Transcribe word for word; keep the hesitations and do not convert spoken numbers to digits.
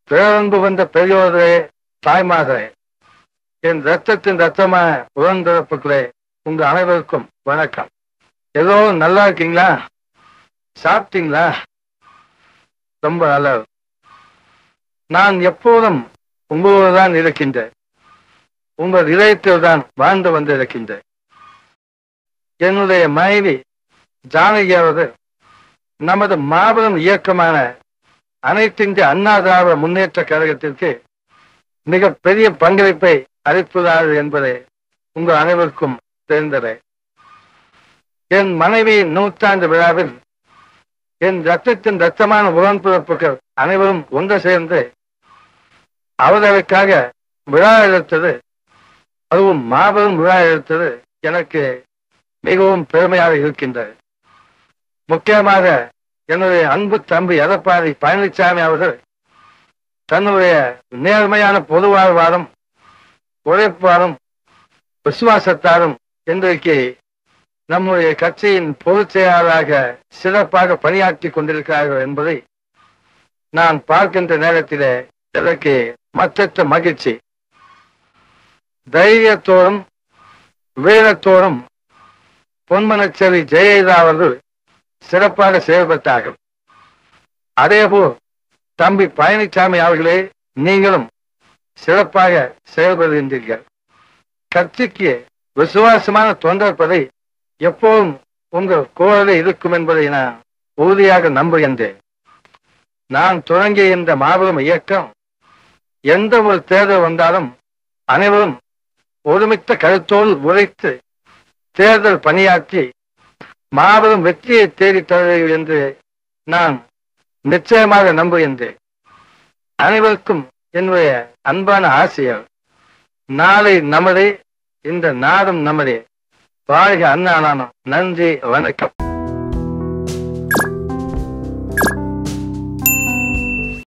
பேரன்பு வந்த பெரியோர்களே, தாய்மார்களே, என் ரத்தத்தின் ரத்தமான உடன்பிறப்புகளே, உங்க அனைவருக்கும் வணக்கம். ஏதோ நல்லா இருக்கீங்களா? சாப்பிட்டீங்களா? ரொம்ப நல்லது. நான் எப்போதும் உங்களோடு தான் இருக்கின்றேன். உங்கள் இதயத்தில் தான் வாழ்ந்து வந்திருக்கின்றேன். என்னுடைய மனைவி ஜானகி அவர்கள் நமது மாபெரும் இயக்கமான அனைத்திந்திய அண்ணா திராவிட முன்னேற்ற கழகத்திற்கு மிக பெரிய பங்களிப்பை அளிப்பதார்கள் என்பதை உங்கள் அனைவருக்கும் தெரிந்ததே. என் மனைவியின் நூற்றாண்டு விழாவில் என் ரத்தத்தின் ரத்தமான உடன்பிறப்புகள் அனைவரும் ஒன்று சேர்ந்து அவர்களுக்காக விழா எடுத்தது, அதுவும் மாபெரும் விழா எடுத்தது எனக்கு மிகவும் பெருமையாக இருக்கின்றது. முக்கியமாக என்னுடைய அன்பு தம்பி எடப்பாடி பழனிசாமி அவர்கள் தன்னுடைய நேர்மையான பொது வாழ்வாரும் உழைப்பாரும் விசுவாசத்தாரும் இன்றைக்கு நம்முடைய கட்சியின் பொதுச் செயலாளராக சிறப்பாக பணியாற்றி கொண்டிருக்கிறார்கள் என்பதை நான் பார்க்கின்ற நேரத்திலே எனக்கு மற்றற்ற மகிழ்ச்சி. தைரியத்தோடும் வீரத்தோடும் பொன்மனச்சேரி ஜெயலலிதா அவர்கள் சிறப்பாக செயல்பட்டார்கள். அதேபோல் தம்பி பழனிசாமி அவர்களே, நீங்களும் சிறப்பாக செயல்படுகின்றீர்கள். கட்சிக்கு விசுவாசமான தொண்டர் பதை எப்போதும் உங்கள் குரலில் இருக்கும் என்பதை நான் உறுதியாக நம்புகின்றேன். நான் தொடங்கிய இந்த மாபெரும் இயக்கம் எந்த ஒரு தேர்தல் வந்தாலும் அனைவரும் ஒருமித்த கருத்தோடு உழைத்து தேர்தல் பணியாற்றி மாபெரும் வெற்றியை தேடித் தருவீர்கள் என்று நான் நிச்சயமாக நம்புகின்றேன். அனைவருக்கும் என்னுடைய அன்பான ஆசைகள். நாளை நமதே, இந்த நாடும் நமதே. வாழ்க அண்ணா. நன்றி, வணக்கம்.